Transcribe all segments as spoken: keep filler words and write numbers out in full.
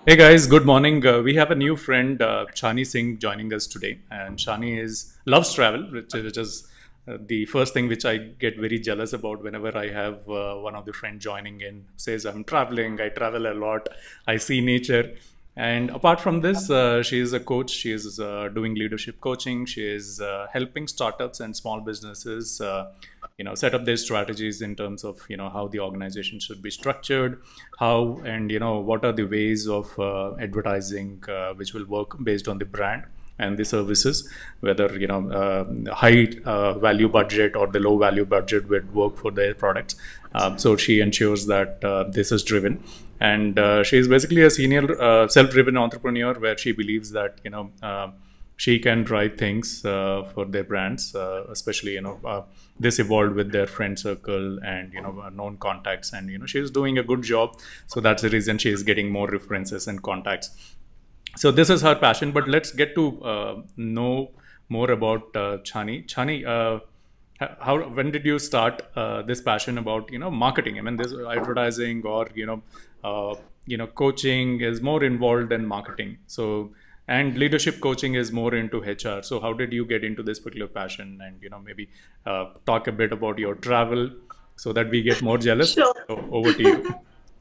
Hey guys, good morning. Uh, we have a new friend, uh, Shani Singh, joining us today, and Shani is loves travel, which, is- which is uh, the first thing which I get very jealous about whenever I have uh, one of the friends joining in. Says I'm traveling, I travel a lot, I see nature, and apart from this, uh, she is a coach. She is uh, doing leadership coaching. She is uh, helping startups and small businesses. Uh, you know set up their strategies in terms of you know how the organization should be structured, how and you know what are the ways of uh, advertising uh, which will work based on the brand and the services, whether you know uh, high uh, value budget or the low value budget would work for their products. Um, so she ensures that uh, this is driven, and uh, she is basically a senior uh, self-driven entrepreneur where she believes that you know uh, she can drive things uh, for their brands, uh, especially you know uh, this evolved with their friend circle and you know uh, known contacts, and you know she's doing a good job. So that's the reason she is getting more references and contacts. So this is her passion. But let's get to uh, know more about uh, Chani. Chani, uh, how when did you start uh, this passion about you know marketing? I mean, this advertising or you know uh, you know coaching is more involved in marketing. So and leadership coaching is more into H R. So how did you get into this particular passion? And you know maybe uh, talk a bit about your travel so that we get more jealous. Sure. So over to you.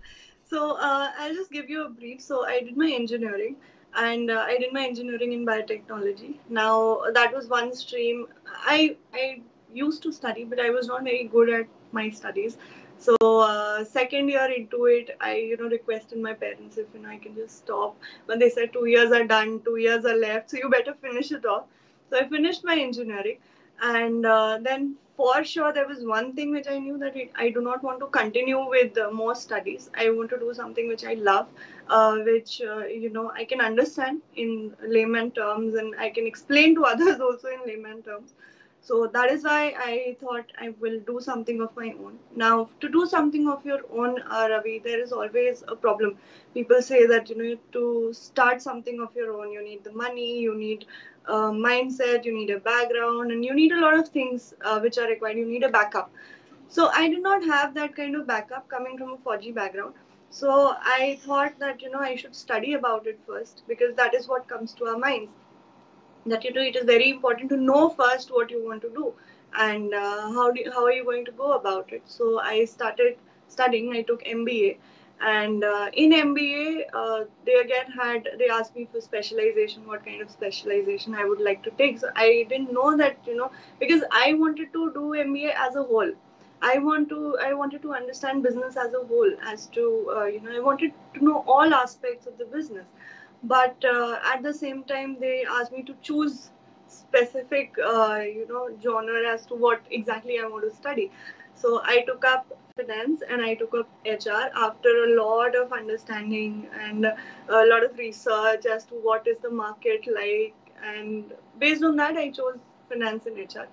So uh, I'll just give you a brief. So I did my engineering, and uh, I did my engineering in biotechnology. Now that was one stream I I used to study, but I was not very good at my studies. So uh, second year into it, I you know requested my parents if you know I can just stop. When they said two years are done, two years are left, so you better finish it off. So I finished my engineering, and uh, then for sure there was one thing which I knew that it, I do not want to continue with uh, more studies. I want to do something which I love, uh, which uh, you know I can understand in layman terms, and I can explain to others also in layman terms. So that is why I thought I will do something of my own. Now, to do something of your own, uh, Ravi, there is always a problem. People say that you know to start something of your own, you need the money, you need uh, mindset, you need a background, and you need a lot of things uh, which are required. You need a backup. So I did not have that kind of backup coming from a four G background. So I thought that you know I should study about it first because that is what comes to our minds. That you know it is very important to know first what you want to do and uh, how do you, how are you going to go about it. So I started studying. I took M B A, and uh, in M B A uh, they again had they asked me for specialization, what kind of specialization I would like to take. So I didn't know that you know because I wanted to do M B A as a whole. I want to I wanted to understand business as a whole, as to uh, you know I wanted to know all aspects of the business. But uh, at the same time they asked me to choose specific uh, you know genre as to what exactly I want to study. So I took up finance and I took up HR after a lot of understanding and a lot of research as to what is the market like, and based on that I chose finance and HR.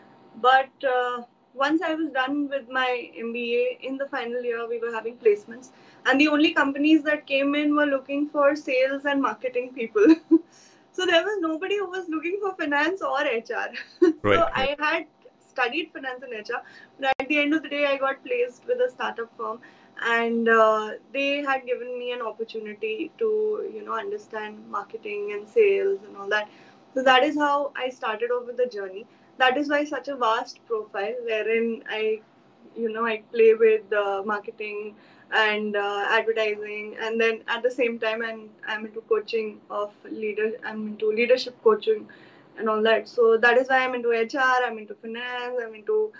But uh, once I was done with my M B A, in the final year, we were having placements, and the only companies that came in were looking for sales and marketing people. So there was nobody who was looking for finance or H R. So Right, right. I had studied finance and H R, but at the end of the day, I got placed with a startup firm, and uh, they had given me an opportunity to you know understand marketing and sales and all that. So that is how I started off with the journey. That is why such a vast profile, wherein I you know I play with uh, marketing and uh, advertising, and then at the same time I'm, I'm into coaching of leader I'm into leadership coaching and all that. So that is why I'm into HR, I'm into finance, I'm into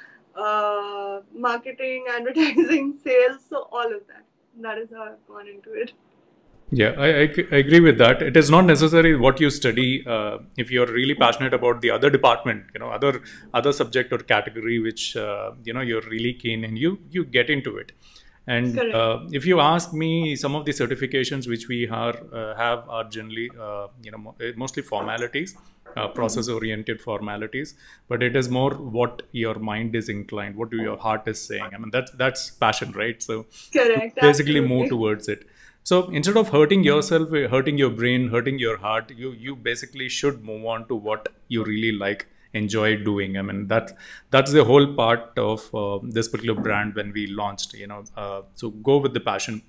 uh, marketing, advertising, sales, so all of that. That is how I've gone into it. Yeah, I, I, I agree with that. It is not necessary what you study. Uh, if you're really passionate about the other department, you know, other other subject or category which uh, you know you're really keen and you you get into it. And Correct. uh, if you ask me, some of the certifications which we are uh, have are generally uh, you know mo- eh, mostly formalities, uh, process oriented formalities. But it is more what your mind is inclined, what do your heart is saying. I mean that's that's passion, right? So you Correct, basically move absolutely. towards it. So instead of hurting yourself, uh, hurting your brain, hurting your heart, you you basically should move on to what you really like, enjoy doing. I mean that that's the whole part of uh, this particular brand when we launched. You know, uh, so go with the passion.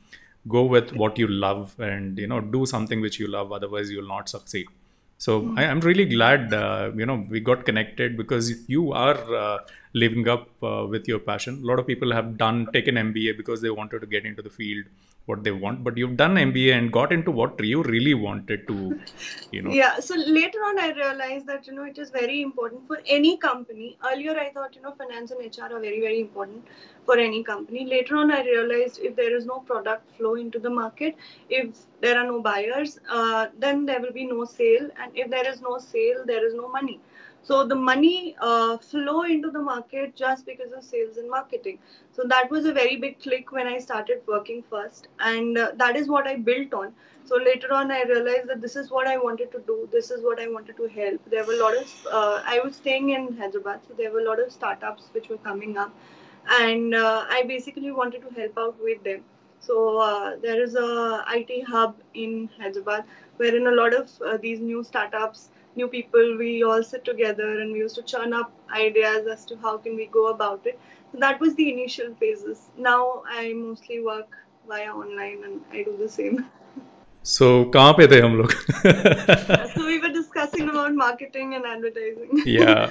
go with what you love, and you know, do something which you love. Otherwise, you'll not succeed. So I, I'm really glad, uh, you know, we got connected, because you are uh, living up uh, with your passion. A lot of people have done taken M B A because they wanted to get into the field what they want, but you've done M B A and got into what you really wanted to, you know. Yeah, so later on I realized that, you know, it is very important for any company. Earlier I thought, you know, finance and H R are very, very important for any company. Later on I realized if there is no product flow into the market, if there are no buyers, uh, then there will be no sale. And if there is no sale, there is no money. So the money uh, flow into the market just because of sales and marketing. So that was a very big click when I started working first. And uh, that is what I built on. So later on, I realized that this is what I wanted to do. This is what I wanted to help. There were a lot of, uh, I was staying in Hyderabad, so there were a lot of startups which were coming up. And uh, I basically wanted to help out with them. So uh, there is a I T hub in Hyderabad, wherein a lot of uh, these new startups, new people, we all sit together and we used to churn up ideas as to how can we go about it. So that was the initial phases. Now I mostly work via online and I do the same. So कहाँ पे थे हम लोग? So we were discussing about marketing and advertising. Yeah.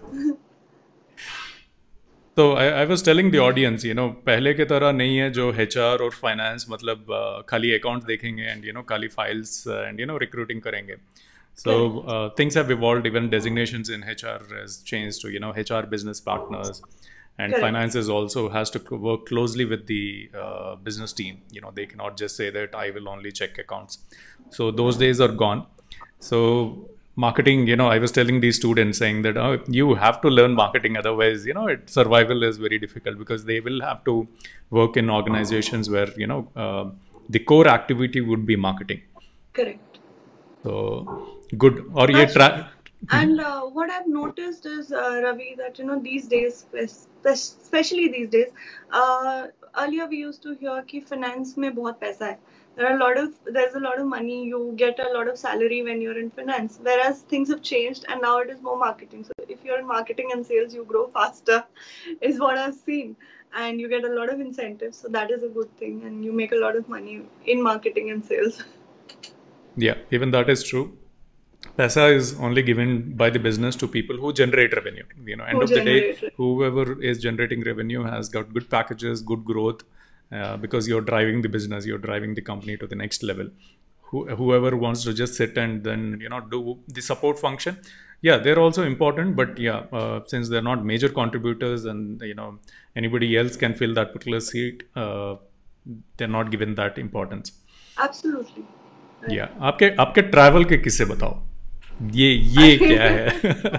तो I I was telling the audience, you know, पहले के तरह नहीं है जो एच आर और फाइनेंस मतलब uh, खाली अकाउंट देखेंगे एंड यू नो खाली files and you know recruiting करेंगे. So uh, things have evolved. Even designations in H R has changed to, you know, H R business partners, and Correct. finance is also has to co- work closely with the uh, business team. You know, they cannot just say that I will only check accounts. So those days are gone. So marketing, you know, I was telling these students saying that, oh, you have to learn marketing, otherwise, you know, it, survival is very difficult, because they will have to work in organizations where, you know, uh, the core activity would be marketing. Correct. So good. Or ye That's try. And uh, what I've noticed is, uh, Ravi, that, you know, these days, especially these days, uh, earlier we used to hear कि finance में बहुत पैसा है. There are a lot of there's a lot of money. You get a lot of salary when you're in finance. Whereas things have changed, and now it is more marketing. So if you're in marketing and sales, you grow faster, is what I've seen, and you get a lot of incentives. So that is a good thing, and you make a lot of money in marketing and sales. Yeah, even that is true. Paisa is only given by the business to people who generate revenue. You know, end Who of the day, generate it. whoever is generating revenue has got good packages, good growth, uh, because you're driving the business, you're driving the company to the next level. Who, whoever wants to just sit and then, you know, do the support function, yeah, they're also important. But yeah, uh, since they're not major contributors, and you know, anybody else can fill that particular seat, uh, they're not given that importance. Absolutely. Right. या आपके आपके travel के किस्से बताओ. ये ये क्या है?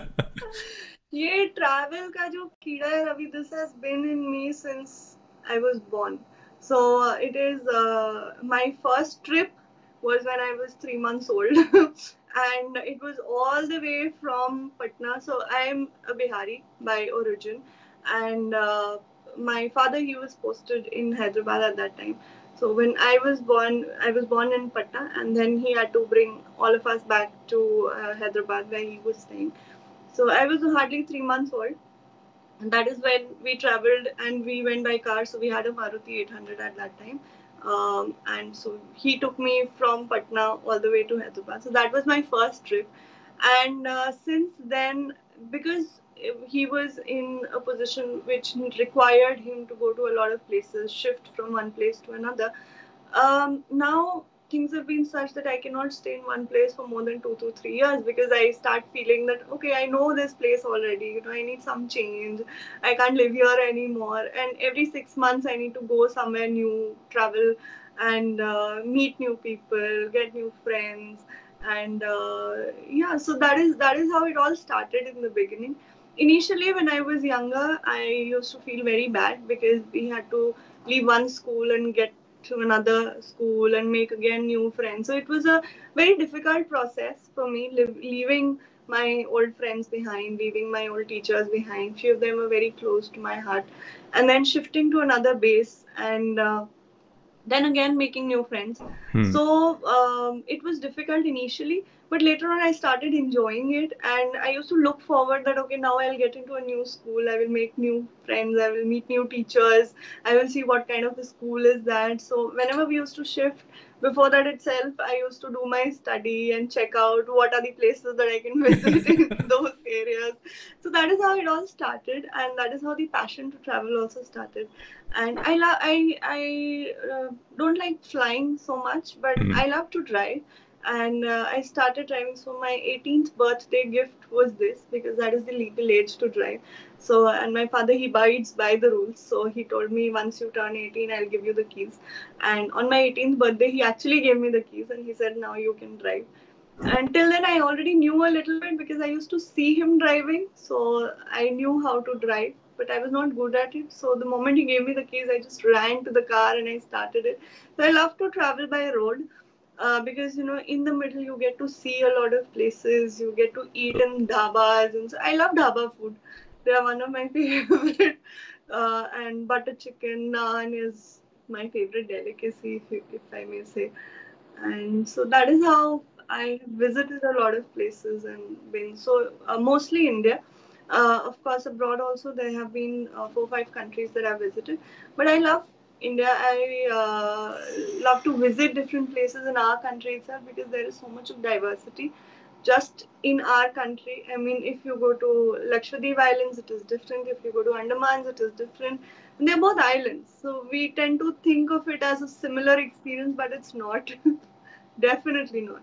ये ट्रैवल का जो कीड़ा है Ravi, this has been in me since I was born. So uh, it is uh, my first trip was when I was three months old, and it was all the way from Patna. So I am a Bihari by origin, and uh, my father, he was posted in Hyderabad at that time. So when I was born, I was born in Patna, and then he had to bring all of us back to uh, Hyderabad where he was staying. So I was hardly three months old, and that is when we traveled and we went by car. So we had a Maruti eight hundred at that time, um, and so he took me from Patna all the way to Hyderabad. So that was my first trip, and uh, since then, because he was in a position which required him to go to a lot of places, shift from one place to another. Um, now things have been such that I cannot stay in one place for more than two to three years, because I start feeling that, okay, I know this place already, you know, I need some change. I can't live here anymore. And every six months I need to go somewhere new, travel, and uh, meet new people, get new friends. And uh, yeah, so that is that is how it all started in the beginning. Initially, when I was younger, I used to feel very bad because we had to leave one school and get to another school and make again new friends. So it was a very difficult process for me, live, leaving my old friends behind, leaving my old teachers behind. Few of them were very close to my heart, and then shifting to another base, and uh, then again making new friends. Hmm. So um, it was difficult initially, But later on, I started enjoying it, and I used to look forward that okay, now I'll get into a new school, I will make new friends, I will meet new teachers, I will see what kind of a school is that. So whenever we used to shift, before that itself, I used to do my study and check out what are the places that I can visit in those areas. So that is how it all started, and that is how the passion to travel also started. And I love I I uh, don't like flying so much, but Mhm. I love to drive. And uh, I started driving. So my eighteenth birthday gift was this, because that is the legal age to drive. So, and my father, he abides by the rules. So he told me, once you turn eighteen, I'll give you the keys. And on my eighteenth birthday, he actually gave me the keys, and he said, now you can drive. Until then, I already knew a little bit because I used to see him driving. So I knew how to drive, but I was not good at it. So the moment he gave me the keys, I just ran to the car and I started it. So I love to travel by road, uh, because you know, in the middle you get to see a lot of places, you get to eat in dhabas, and so I love dhaba food. They are one of my favorite. Uh, and butter chicken naan is my favorite delicacy, if, you, if I may say. And so that is how I visited a lot of places and been. So uh, mostly India. Uh, of course, abroad also there have been uh, four five countries that I've visited. But I love India. I uh, love to visit different places in our country itself, because there is so much of diversity. Just in our country, I mean, if you go to Lakshadweep Islands, it is different. If you go to Andamans, it is different. And they're both islands, so we tend to think of it as a similar experience, but it's not. Definitely not.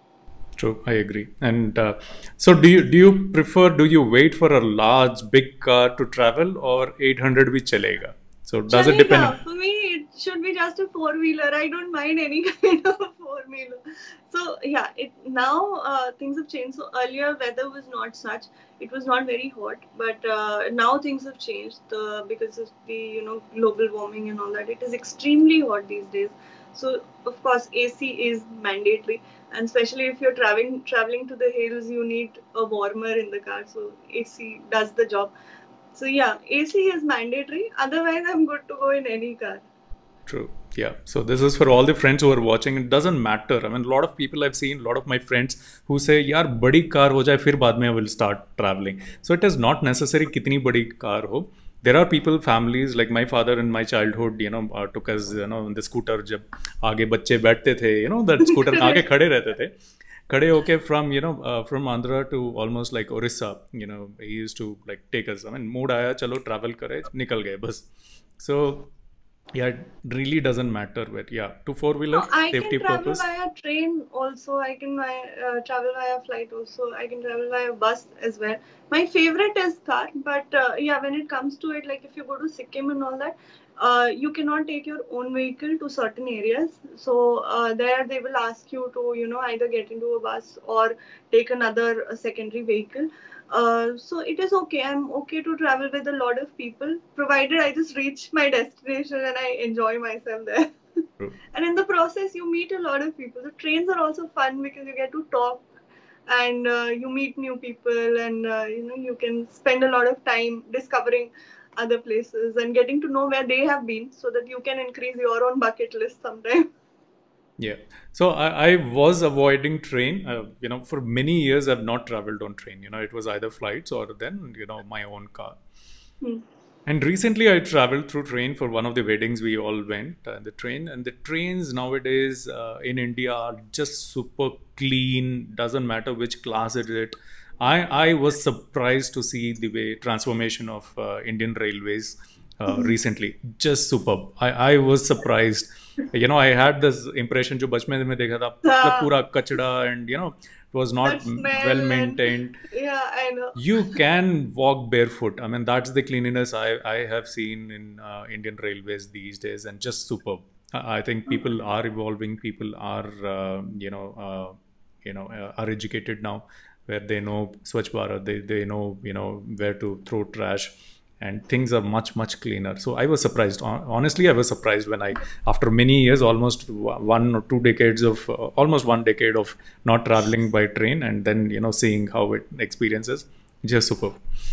True, I agree. And uh, so, do you do you prefer? Do you wait for a large, big car to travel, or eight hundred bhi chalega? So, does it depend? Chalega. For me, it should be just a four wheeler. I don't mind any kind of four wheeler. So yeah, it now uh, things have changed. So earlier weather was not such. It was not very hot, but uh, now things have changed. The because of the you know global warming and all that, it is extremely hot these days. So of course A C is mandatory, and especially if you're traveling traveling to the hills, you need a warmer in the car. So A C does the job. So yeah, A C is mandatory. Otherwise, I'm good to go in any car. True. Yeah. So this is for all the friends who are watching. It doesn't matter. I mean, a lot of people I've seen, a lot of my friends who say, "यार बड़ी car हो जाए फिर बाद में I will start traveling." So it is not necessary कितनी बड़ी car हो. There are people, families like my father in my childhood, you know, uh, took us, you know, on the scooter जब आगे बच्चे बैठते थे, you know, that scooter में आगे खड़े रहते थे. खड़े होके from you know uh, from Andhra to almost like Orissa, you know, he used to like take us. I mean, mood आया चलो travel करे निकल गए बस. So yeah, it really doesn't matter. But yeah, to four wheeler No, I can safety travel purpose. via train also. I can uh, travel via flight also. I can travel via bus as well. My favorite is car, but uh, yeah, when it comes to it, like if you go to Sikkim and all that, uh, you cannot take your own vehicle to certain areas. So uh, there they will ask you to, you know, either get into a bus or take another uh, secondary vehicle. Uh, so it is okay. I'm okay to travel with a lot of people, provided I just reach my destination and I enjoy myself there. True. And in the process, you meet a lot of people. The trains are also fun because you get to talk and uh, you meet new people, and uh, you know you can spend a lot of time discovering other places and getting to know where they have been, so that you can increase your own bucket list sometime. Yeah. So I, I was avoiding train. Uh, you know, for many years I've not traveled on train. You know, it was either flights or then you know my own car. Hmm. And recently I traveled through train for one of the weddings we all went. Uh, the train and the trains nowadays uh, in India are just super clean. Doesn't matter which class it is. I I was surprised to see the way transformation of uh, Indian Railways uh, recently. Just superb. I I was surprised. You know, I had this impression जो बचपन में देखा था मतलब Ah, पूरा कचड़ा and you know it was that not well smell and maintained. yeah, I know. You can walk barefoot. I mean, that's the cleanliness I, I have seen in uh, Indian Railways these days, and just superb. I I think people are evolving. People are, uh, you know, uh, you know, uh, are educated now, where they know Swachh Bharat. They they know, you know, where to throw trash, and things are much much cleaner. So I was surprised. Hon- Honestly, I was surprised when I, after many years, almost wa- one or two decades of, uh, almost one decade of not traveling by train, and then you know seeing how it experiences, just superb.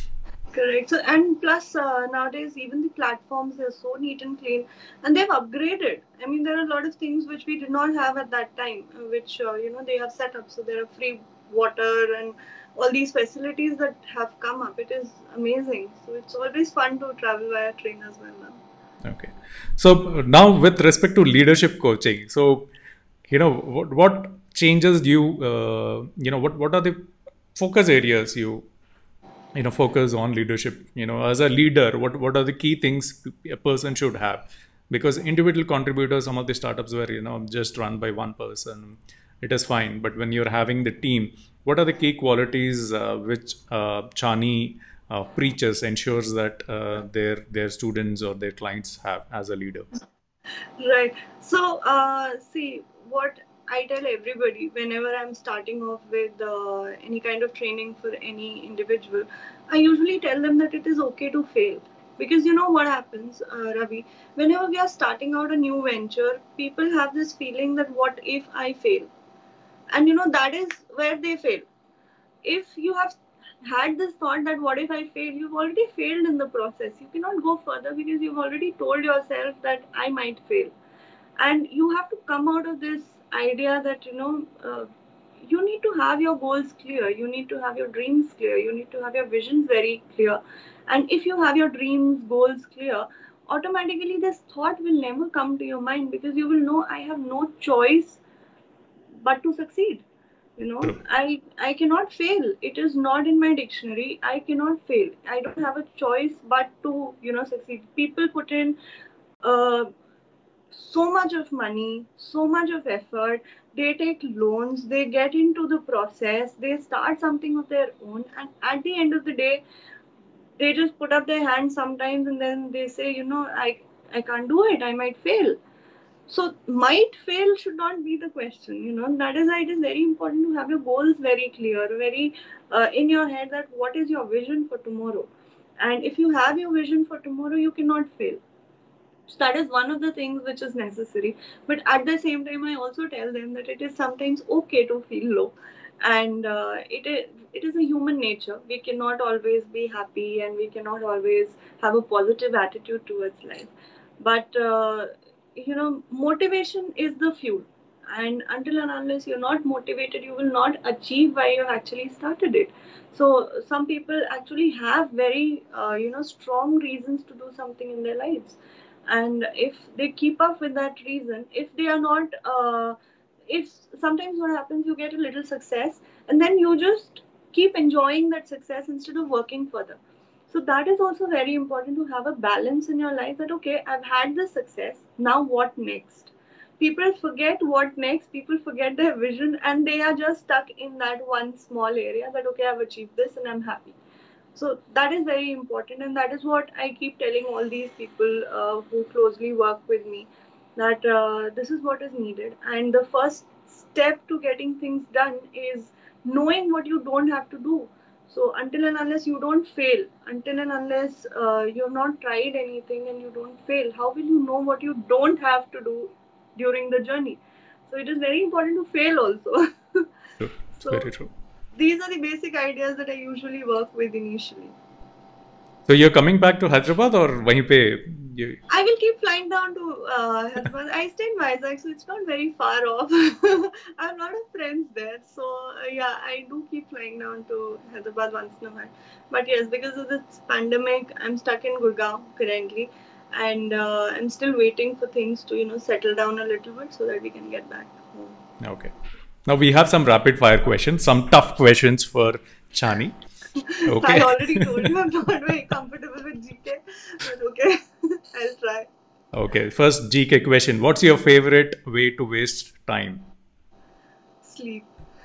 Correct. So, and plus, uh, nowadays, even the platforms are so neat and clean, and they've upgraded. I mean, there are a lot of things which we did not have at that time, uh, which uh, you know they have set up. So there are free water and all these facilities that have come up. It is amazing. So it's always fun to travel via train as well now. Okay. So uh, now, with respect to leadership coaching, so you know what what changes do you uh, you know what what are the focus areas you you know focus on leadership, you know as a leader, what what are the key things a person should have? Because individual contributors, some of the startups were you know just run by one person, it is fine, but when you're having the team, what are the key qualities uh, which uh, Chani uh, preaches, ensures that uh, their their students or their clients have as a leader? Right. So, uh, see, what I tell everybody whenever I'm starting off with uh, any kind of training for any individual, I usually tell them that it is okay to fail. Because you know what happens, uh, Ravi, whenever we are starting out a new venture, people have this feeling that what if I fail? And you know, that is where they fail. If you have had this thought that what if I fail, you've already failed in the process. You cannot go further because you've already told yourself that I might fail. And you have to come out of this idea that you know uh, you need to have your goals clear, you need to have your dreams clear, you need to have your visions very clear. And if you have your dreams goals clear, automatically this thought will never come to your mind, because you will know I have no choice but to succeed. You know, True. i i cannot fail. It is not in my dictionary. I cannot fail. I don't have a choice but to you know succeed. People put in uh, so much of money, so much of effort. They take loans, they get into the process, they start something of their own, and at the end of the day, they just put up their hands sometimes and then they say, you know, I, I can't do it, I might fail. So, might fail should not be the question, you know. That is why it is very important to have your goals very clear, very uh, in your head, that what is your vision for tomorrow. And if you have your vision for tomorrow, you cannot fail. So that is one of the things which is necessary. But at the same time, I also tell them that it is sometimes okay to feel low, and uh, it is it is a human nature. We cannot always be happy, and we cannot always have a positive attitude towards life. But uh, you know, motivation is the fuel, and until and unless you're not motivated, you will not achieve why you actually started it. So some people actually have very uh, you know strong reasons to do something in their lives, and if they keep up with that reason, if they are not uh, if sometimes what happens, you get a little success and then you just keep enjoying that success instead of working further. So that is also very important, to have a balance in your life, that okay, I've had this success, now what next? People forget what next, people forget their vision, and they are just stuck in that one small area, that okay, I've achieved this and I'm happy. So that is very important, and that is what I keep telling all these people uh, who closely work with me, that uh, this is what is needed. And the first step to getting things done is knowing what you don't have to do. So until and unless you don't fail, until and unless uh, you have not tried anything and you don't fail, how will you know what you don't have to do during the journey? So it is very important to fail also. True. It's So very true. these are the basic ideas that I usually work with initially. So you're coming back to Hyderabad, or wahin pe you? I will keep flying down to uh, Hyderabad. I stay in Vizag, so it's not very far off. I have a lot of friends there, so uh, yeah, I do keep flying down to Hyderabad once in a while. But yes, because of this pandemic, I'm stuck in Gurgaon currently, and uh, I'm still waiting for things to you know settle down a little bit so that we can get back home. Okay. Now we have some rapid fire questions, some tough questions for Chani. I Okay. already told you I'm not very comfortable with G K, but okay, I'll try. Okay. First G K question. What's your favorite way to waste time? Sleep.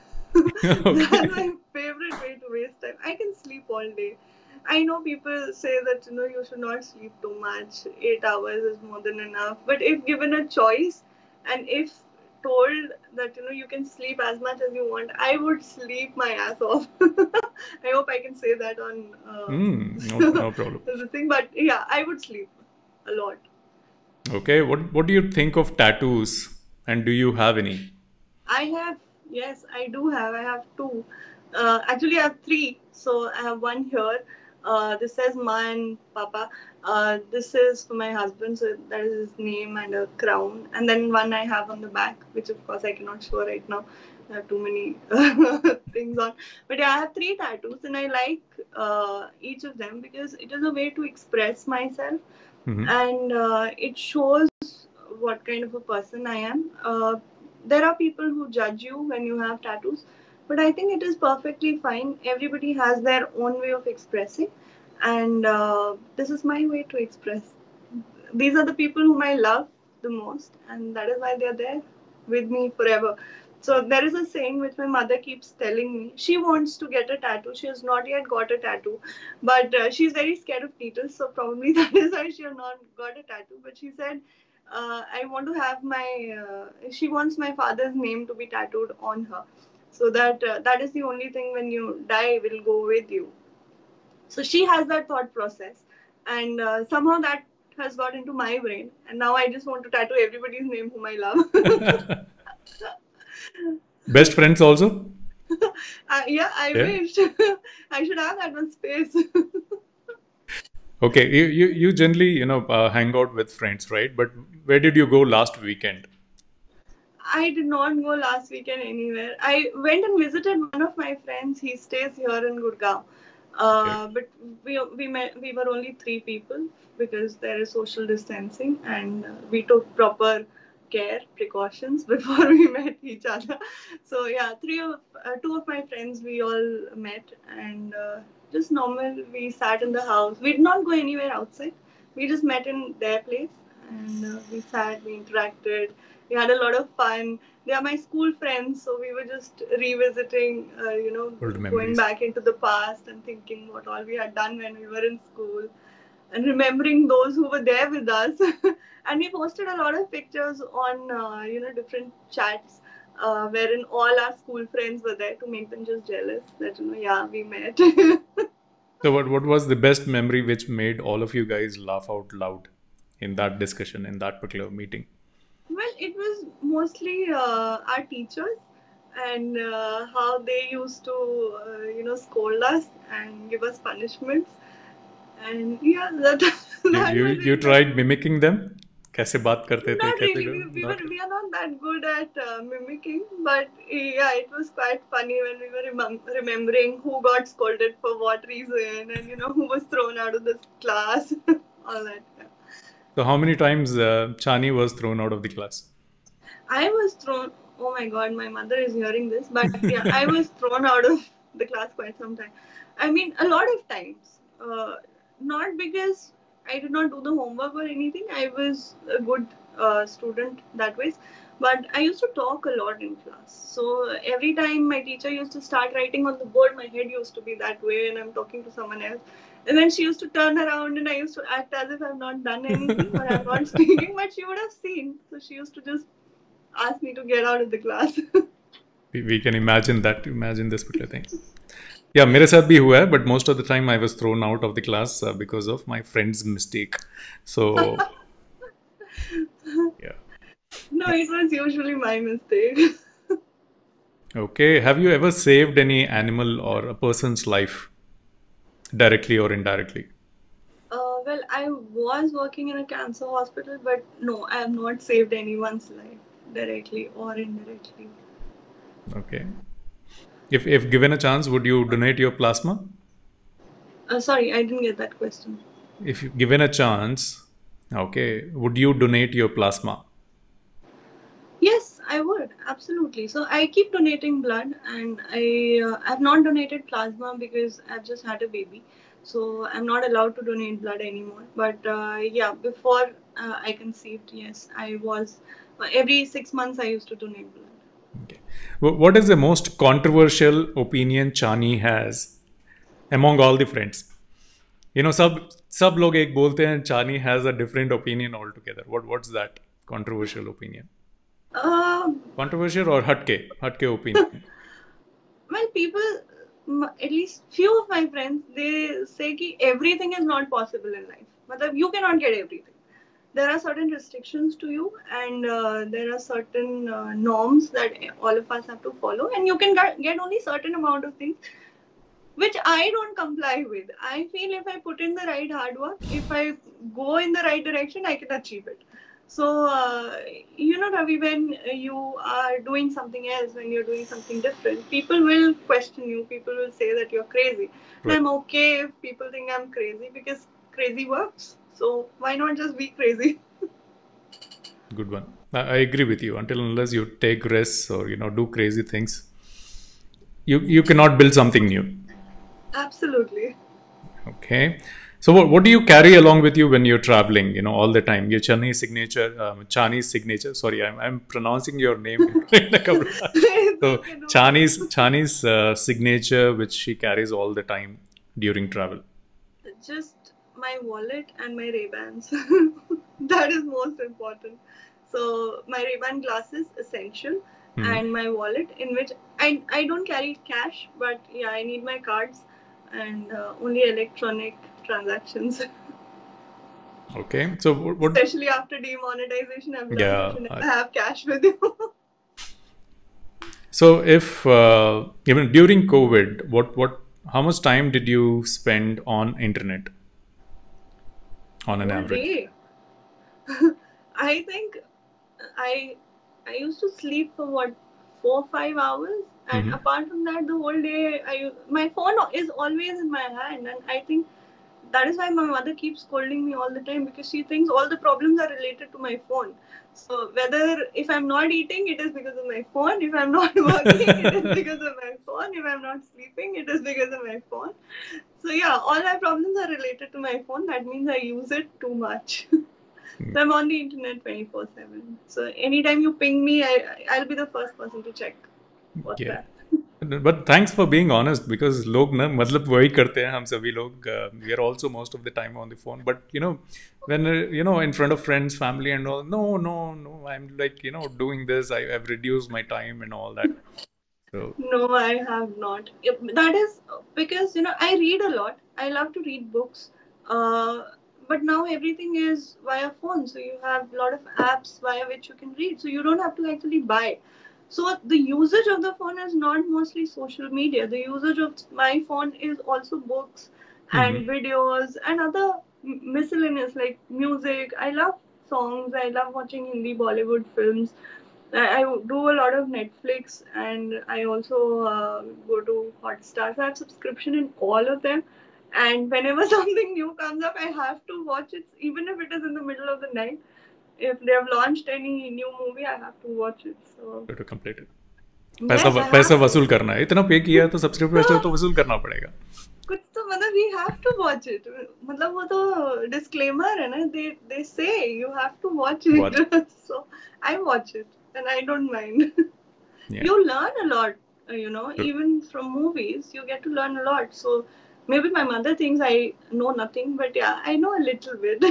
That's Okay. my favorite way to waste time. I can sleep all day. I know people say that you know you should not sleep too much. Eight hours is more than enough. But if given a choice, and if told that you know you can sleep as much as you want, I would sleep my ass off. I hope I can say that on uh, Hmm. No, no problem. the thing. But yeah, I would sleep a lot. Okay. What What do you think of tattoos? And do you have any? I have, yes, I do have. I have two. Uh, actually, I have three. So I have one here. Uh, this says Ma and Papa. Uh, this is for my husband, so that is his name and a crown. And then one I have on the back, which of course I cannot show right now. I have too many things on. But yeah, I have three tattoos, and I like uh, each of them because it is a way to express myself, Mm-hmm. and uh, it shows what kind of a person I am. Uh, there are people who judge you when you have tattoos, but I think it is perfectly fine. Everybody has their own way of expressing, and uh, this is my way to express. These are the people whom I love the most, and that is why they are there with me forever. So there is a saying which my mother keeps telling me. She wants to get a tattoo. She has not yet got a tattoo, but uh, she's very scared of needles. So probably that is why she has not got a tattoo. But she said, uh, "I want to have my." Uh, she wants my father's name to be tattooed on her, so that uh, that is the only thing when you die will go with you. So she has that thought process, and uh, somehow that has got into my brain, and now I just want to tattoo everybody's name whom I love. Best friends also? uh, yeah, I Yeah. wish I should have that one space. Okay, you, you, you generally, you know, uh, hang out with friends, right? But where did you go last weekend? I did not go last weekend anywhere. I went and visited one of my friends. He stays here in Gurgaon. Okay. Uh, but we we met, we were only three people because there is social distancing, and uh, we took proper care precautions before we met each other. So yeah, three of uh, two of my friends we all met, and uh, just normal. We sat in the house. We did not go anywhere outside. We just met in their place, and uh, we sat. We interacted. We had a lot of fun. They are my school friends, so we were just revisiting, uh, you know, Old going memories. back into the past and thinking what all we had done when we were in school, and remembering those who were there with us. And we posted a lot of pictures on, uh, you know, different chats, uh, wherein all our school friends were there to make them just jealous that, you know, yeah, we met. So what, what was the best memory which made all of you guys laugh out loud in that discussion, in that particular meeting? Well, it was mostly uh, our teachers and uh, how they used to, uh, you know, scold us and give us punishments. And yeah, that You, that you, was you it. That tried mimicking them? कैसे बात करते थे not कैसे really. We, we were not we are not that good at uh, mimicking, but yeah, it was quite funny when we were remem- remembering who got scolded for what reason, and you know who was thrown out of the class, all that. Yeah. So how many times uh, Chani was thrown out of the class? I was thrown. Oh my god, my mother is hearing this, but yeah, I was thrown out of the class quite some time. I mean, a lot of times. Uh, not because I did not do the homework or anything. I was a good uh, student that way, but I used to talk a lot in class. So every time my teacher used to start writing on the board, my head used to be that way, and I'm talking to someone else. And then she used to turn around, and I used to act as if I've not done anything or I'm not speaking, but she would have seen. So she used to just asked me to get out of the class. we, we can imagine that, imagine this particular thing. Yeah, मेरे साथ भी हुआ है, but most of the time I was thrown out of the class uh, because of my friend's mistake. So yeah. No, it was usually my mistake. Okay, have you ever saved any animal or a person's life directly or indirectly? Uh, well, I was working in a cancer hospital, but no, I have not saved anyone's life directly or indirectly. Okay. If if given a chance, would you donate your plasma? Uh, sorry, I didn't get that question. If you given a chance, okay, would you donate your plasma? Yes, I would absolutely. So I keep donating blood, and I uh, I've not donated plasma because I've just had a baby, so I'm not allowed to donate blood anymore. But uh, yeah, before uh, I conceived, yes, I was. Uh, every six months, I used to donate blood. Okay. Wh- What is the most controversial opinion Chani has among all the friends? You know, सब सब लोग एक बोलते हैं Chani has a different opinion altogether. What what's that controversial opinion? Uh, Controversial or hatke hatke opinion? well, people, m- at least few of my friends, they say कि everything is not possible in life. मतलब you cannot get everything. There are certain restrictions to you, and uh, there are certain uh, norms that all of us have to follow, and you can get get only certain amount of things. which I don't comply with. I feel if I put in the right hard work, if I go in the right direction, I can achieve it. So, uh, you know, Ravi, when you are doing something else, when you're doing something different, people will question you. People will say that you're crazy. And Right. I'm okay if people think I'm crazy because crazy works. So, why not just be crazy? Good one. I, I agree with you. Until unless you take risks or you know do crazy things, you you cannot build something new. Absolutely. Okay. So what, what do you carry along with you when you're traveling? You know, all the time. Your Chinese signature, um, Chinese signature. Sorry, I'm, I'm pronouncing your name. It's So okay, no Chinese problem. Chinese uh, signature, which she carries all the time during travel. Just my wallet and my Ray-Bans. That is most important. So my Ray-Ban glasses essential, Hmm. and my wallet in which I I don't carry cash, but yeah, I need my cards and uh, only electronic transactions. Okay. So what, what? Especially after demonetization, I've learned you Yeah. should I- never have cash with you. So if uh, even during COVID, what what? How much time did you spend on internet on an Whole average? day. I think I I used to sleep for what four five hours, and Hmm. apart from that, the whole day I my phone is always in my hand, and I think that is why my mother keeps scolding me all the time because she thinks all the problems are related to my phone. So whether if I'm not eating, it is because of my phone. If I'm not working, it is because of my phone. If I'm not sleeping, it is because of my phone. So yeah, all my problems are related to my phone. That means I use it too much. So I'm on the internet twenty-four seven. So anytime you ping me, I I'll be the first person to check what's Yeah. that. But thanks for being honest because लोग ना मतलब वही करते हैं हम सभी लोग we are also most of the time on the phone but you know when uh, you know in front of friends family and all no no no I'm like you know doing this I have reduced my time and all that so No, I have not. Yep, that is because you know I read a lot. I love to read books. Uh, but now everything is via phone, so you have a lot of apps via which you can read. So you don't have to actually buy. So the usage of the phone is not mostly social media. The usage of my phone is also books and Mhm. videos and other m- miscellaneous like music. I love songs. I love watching Hindi Bollywood films. I, I do a lot of Netflix, and I also uh, go to Hotstar. So I have subscription in all of them. And whenever something new comes up, I have to watch it, even if it is in the middle of the night. If they have launched any new movie, I have to watch it. So to complete it पैसा yes, I पैसा have to. वसूल करना है इतना पे किया है तो सब्सक्रिप्शन तो वसूल करना पड़ेगा कुछ तो मतलब we have to watch it. मतलब वो तो disclaimer है ना. They they say you have to watch watch it. So I watch it, and I don't mind. yeah You learn a lot, uh, you know, true. even from movies, you get to learn a lot. So maybe my mother thinks I know nothing, but yeah, I know a little bit.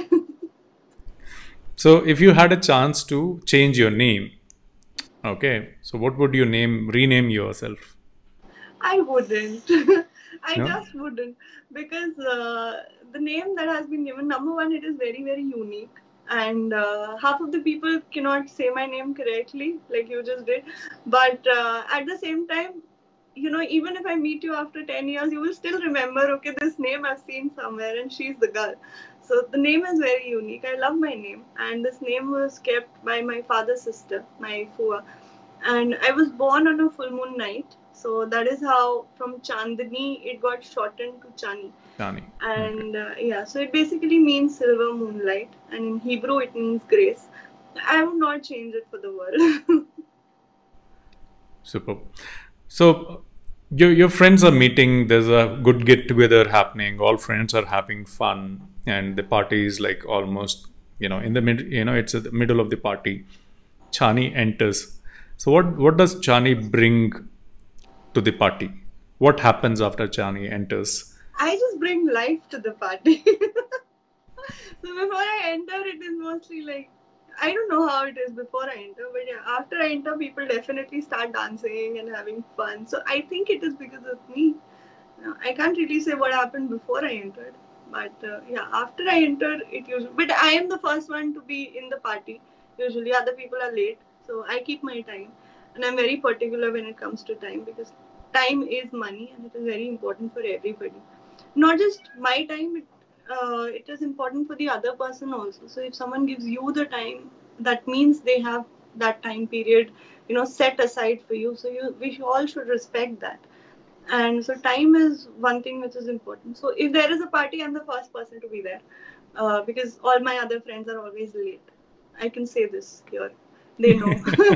So if you had a chance to change your name okay so what would you name rename yourself I wouldn't. I no just wouldn't because uh, the name that has been given, number one, it is very, very unique. And uh, half of the people cannot say my name correctly, like you just did. But uh, at the same time, you know, even if I meet you after ten years, you will still remember, okay, this name I've seen somewhere and she's the girl. So the name is very unique. I love my name. And this name was kept by my father's sister, my Fua. And I was born on a full moon night. So that is how from Chandni it got shortened to Chani. Chani okay And uh, yeah, so it basically means silver moonlight. And in Hebrew it means grace. I would not change it for the world. superb so your, your friends are meeting there's a good get together happening all friends are having fun and the party is like almost you know in the mid you know it's at the middle of the party chani enters so what what does chani bring to the party what happens after chani enters I just bring life to the party. So before I enter, it is mostly like I don't know how it is before I enter, but yeah, after I enter, people definitely start dancing and having fun. So I think it is because of me. Uh, I can't really say what happened before I entered, but uh, yeah, after I entered, it usually. But I am the first one to be in the party. Usually, other people are late, so I keep my time, and I'm very particular when it comes to time because time is money, and it is very important for everybody. Not just my time, it, uh, it is important for the other person also. So if someone gives you the time, that means they have that time period, you know, set aside for you. So you, we all should respect that. And so time is one thing which is important. So if there is a party, I'm the first person to be there, uh, because all my other friends are always late. I can say this here. They know.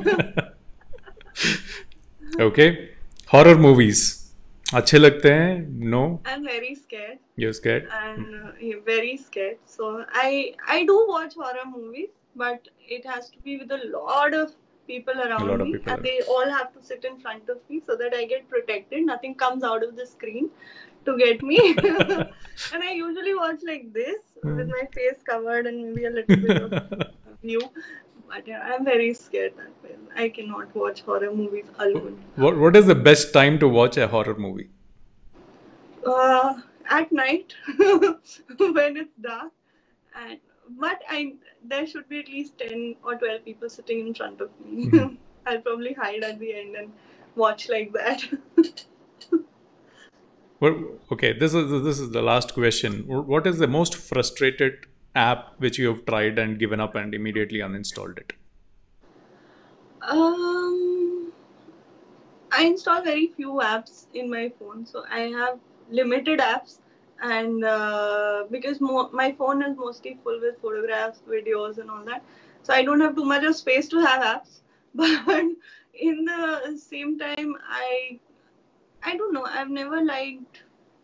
Okay. Horror movies. अच्छे लगते हैं? No? I'm very scared. You're scared? And uh, yeah, very scared. So I I do watch horror movies, but it has to be with a lot of people around lot of me, people and they all have to sit in front of me so that I get protected. Nothing comes out of the screen to get me. And I usually watch like this with my face covered and maybe a little bit of view. But yeah, I'm very scared that way. I cannot watch horror movies alone. What What is the best time to watch a horror movie? Uh, at night when it's dark, and but I there should be at least ten or twelve people sitting in front of me. Mm-hmm. I'll probably hide at the end and watch like that. Well, okay, this is this is the last question. What is the most frustrated app which you have tried and given up and immediately uninstalled it? Um, I install very few apps in my phone, so I have limited apps, and uh, because mo- my phone is mostly full with photographs, videos, and all that, so I don't have too much of space to have apps. But in the same time, I I don't know. I've never liked.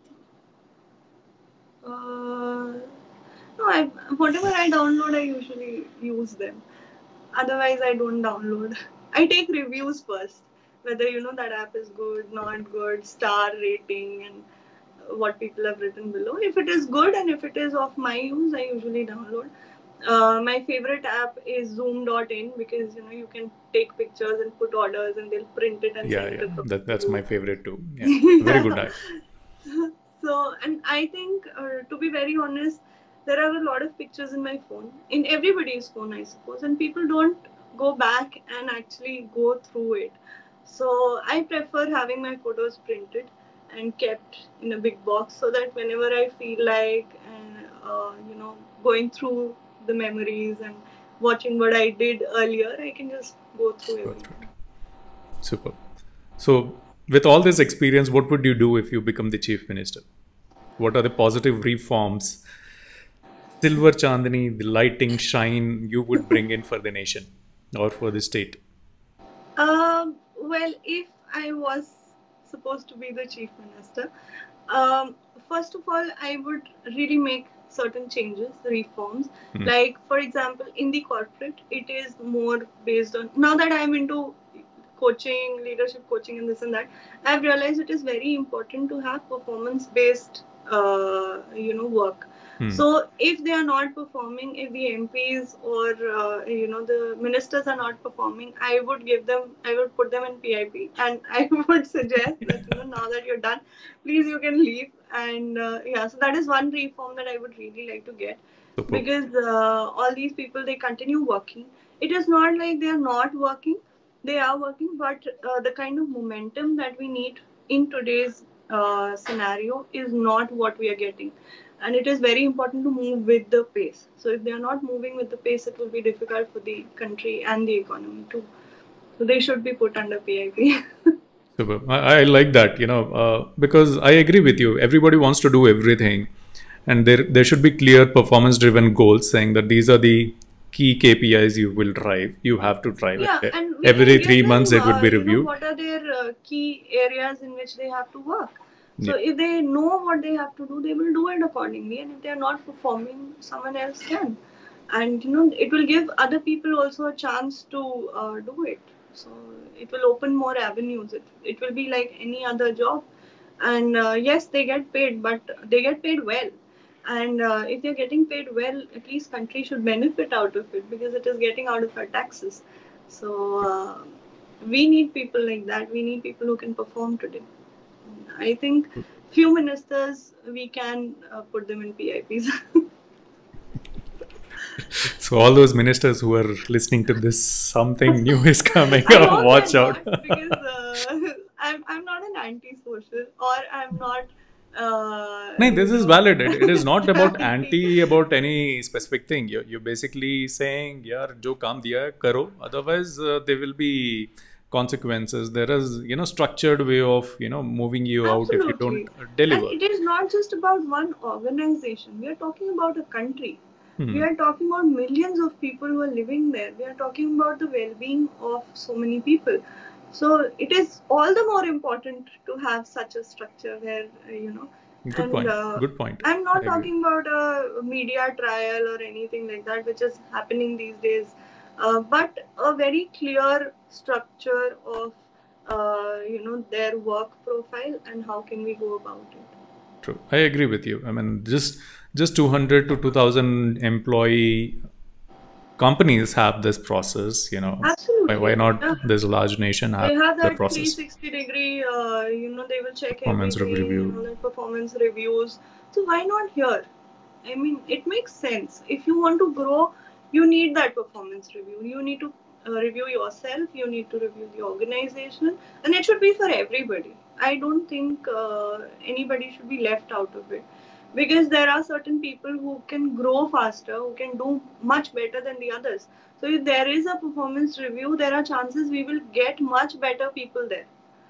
Uh, no, I whatever I download, I usually use them. Otherwise, I don't download. I take reviews first, whether you know that app is good, not good, star rating, and what people have written below. If it is good and if it is of my use, I usually download. Uh, my favorite app is Zoom dot in because you know you can take pictures and put orders and they'll print it and yeah, send yeah. it. That, that's my favorite too. Yeah, very good app. So, and I think uh, to be very honest, there are a lot of pictures in my phone, in everybody's phone, I suppose, and people don't go back and actually go through it. So I prefer having my photos printed and kept in a big box so that whenever I feel like, uh, uh, you know, going through the memories and watching what I did earlier, I can just go through everything. Super. So, with all this experience, what would you do if you become the chief minister? What are the positive reforms, silver chandani, the lighting shine you would bring in for the nation or for the state? Um, well, if I was supposed to be the chief minister, um, first of all, I would really make certain changes, reforms. Mm-hmm. Like, for example, in the corporate, it is more based on, now that I'm into coaching, leadership coaching and this and that, I've realized it is very important to have performance-based, uh, you know, work. Hmm. So if they are not performing, if the M Ps or, uh, you know, the ministers are not performing, I would give them, I would put them in P I P and I would suggest that, you know, now that you're done, please you can leave. And uh, yeah, so that is one reform that I would really like to get. Super. Because uh, all these people, they continue working. It is not like they are not working. They are working, but uh, the kind of momentum that we need in today's uh, scenario is not what we are getting. And it is very important to move with the pace. So if they are not moving with the pace, it will be difficult for the country and the economy too. So they should be put under P I P. Super. I, I like that, you know, uh, because I agree with you. Everybody wants to do everything. And there, there should be clear performance-driven goals saying that these are the key K P Is you will drive. You have to drive yeah, it. And Every three months them, it would be uh, reviewed. You know, what are their uh, key areas in which they have to work? So yeah. If they know what they have to do, they will do it accordingly. And if they are not performing, someone else can. And you know, it will give other people also a chance to uh, do it. So it will open more avenues. It, it will be like any other job. And uh, yes, they get paid, but they get paid well. And uh, if they're getting paid well, at least country should benefit out of it because it is getting out of our taxes. So uh, we need people like that. We need people who can perform today. I think few ministers, we can uh, put them in P I Ps. So all those ministers who are listening to this, something new is coming up. Watch out. Because uh, I'm, I'm not an anti-social or I'm not. Uh, No, you this is know, valid. It, it is not about anti. anti about any specific thing. You're, you're basically saying, yaar, jo kaam diya hai, karo. Otherwise, uh, there will be consequences. There is, you know, structured way of, you know, moving you out if you don't Absolutely. uh, And deliver. it is not just about one organization. We are talking about a country. We Hmm. are talking about millions of people who are living there. We are talking about the well being of so many people. So it is all the more important to have such a structure where, uh, you know, Good and point. uh, Good point. I'm I not agree. talking about a media trial or anything like that, which is happening these days, uh, but a very clear structure of uh, you know their work profile and how can we go about it. True. I agree with you. I mean, just just two hundred to two thousand employee companies have this process, you know. Why, why Absolutely, not yeah. this large nation have They have the that process? three sixty degree, uh, you know, they will check Performance everything, you know, review. like performance reviews. So why not here? I mean, it makes sense. If you want to grow, you need that performance review. You need to uh, review yourself, you need to review the organization, and it should be for everybody. I don't think uh, anybody should be left out of it because there are certain people who can grow faster, who can do much better than the others. So if there is a performance review, there are chances we will get much better people there.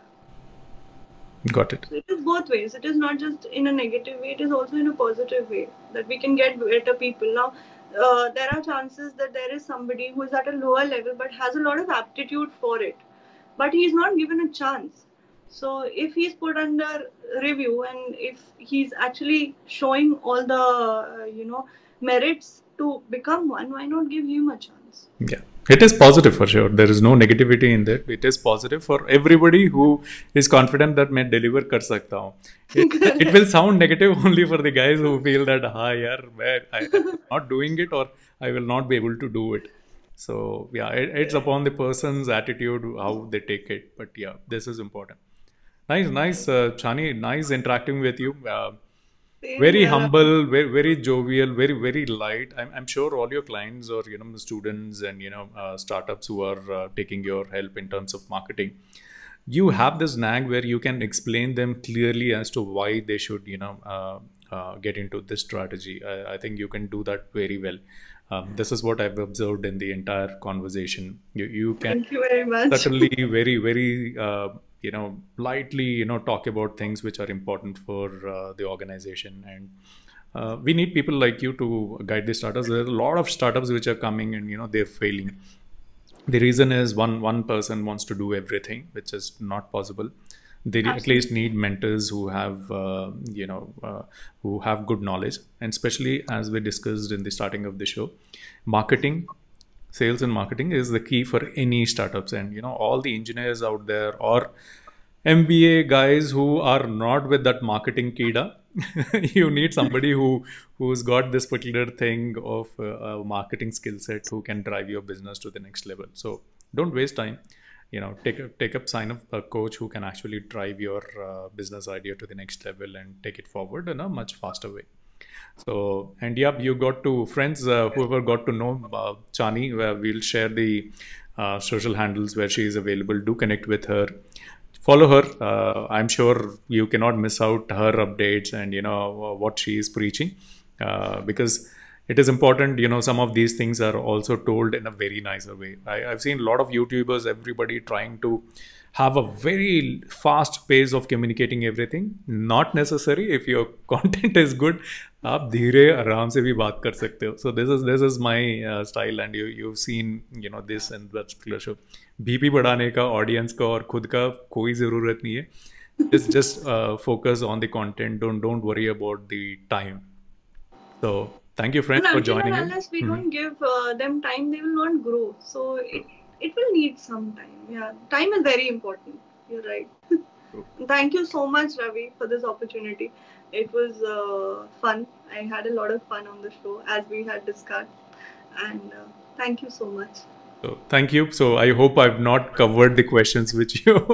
Got it. So it is both ways. It is not just in a negative way, it is also in a positive way that we can get better people. Now, uh, there are chances that there is somebody who is at a lower level but has a lot of aptitude for it, but he is not given a chance. So if he's put under review and if he's actually showing all the uh, you know merits to become one, why not give him a chance? Yeah. It is positive for sure. There is no negativity in that. It is positive for everybody who is confident that मैं deliver कर सकता हूँ. It, it will Correct. sound negative only for the guys who feel that हाँ यार मैं I, I'm not doing it or I will not be able to do it. So yeah, it, it's upon the person's attitude how they take it. But yeah, this is important. Nice, nice, uh, Chani. Nice interacting with you. Uh, Same very here. humble, very, very jovial, very, very light. I'm, I'm sure all your clients or you know the students and you know uh, startups who are uh, taking your help in terms of marketing, you have this knack where you can explain them clearly as to why they should you know uh, uh, get into this strategy. I, I think you can do that very well. Um, this is what I've observed in the entire conversation. You you can Thank you very much. certainly very very uh, you know lightly you know talk about things which are important for uh, the organization, and uh, we need people like you to guide the startups. There are a lot of startups which are coming and you know they're failing. The reason is one one person wants to do everything, which is not possible. They at least Absolutely. need mentors who have uh, you know uh, who have good knowledge, and especially as we discussed in the starting of the show, marketing, sales and marketing is the key for any startups. And you know all the engineers out there or M B A guys who are not with that marketing kida, you need somebody who who's got this particular thing of uh, a marketing skill set who can drive your business to the next level. So don't waste time. You know, take a, take up sign up a coach who can actually drive your uh, business idea to the next level and take it forward in a much faster way. So, and yep, you got to friends, uh, whoever got to know uh, Chani, where we'll share the uh, social handles where she is available. Do connect with her, follow her. Uh, I'm sure you cannot miss out her updates and you know what she is preaching, uh, because it is important. You know, some of these things are also told in a very nicer way. I, I've seen a lot of YouTubers, everybody trying to have a very fast pace of communicating everything. Not necessary. If your content is good, आप धीरे आराम से भी बात कर सकते हो. So this is this is my uh, style, and you you've seen you know this and that particular show. B P बढ़ाने का audience का और खुद का कोई ज़रूरत नहीं है. Just just uh, focus on the content. Don't don't worry about the time. So thank you, friend, And for until and joining in. unless we Mhm. don't give uh, them time, they will not grow. So it, it will need some time. Yeah, time is very important. You're right. Thank you so much, Ravi, for this opportunity. It was uh, fun. I had a lot of fun on the show as we had discussed. And uh, thank you so much. So thank you. So I hope I've not covered the questions which you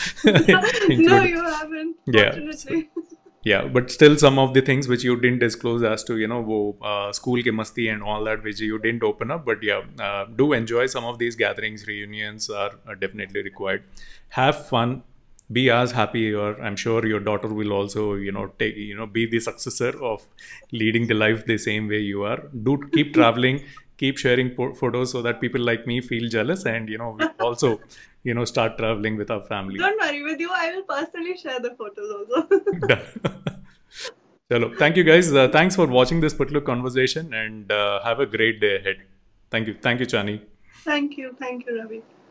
No, included. you haven't, Yeah. So, fortunately. yeah, but still some of the things which you didn't disclose as to you know wo, uh, school ke masti and all that which you didn't open up. But yeah, uh, do enjoy some of these gatherings. Reunions are, are definitely required. Have fun. be as happy, or I'm sure your daughter will also, you know, take, you know, be the successor of leading the life the same way you are. Do keep traveling, keep sharing po- photos so that people like me feel jealous, and you know, we also, you know, start traveling with our family. Don't worry, with you, I will personally share the photos also. Chalo, thank you guys. Uh, thanks for watching this particular conversation, and uh, have a great day ahead. Thank you. Thank you, Chani. Thank you. Thank you, Ravi.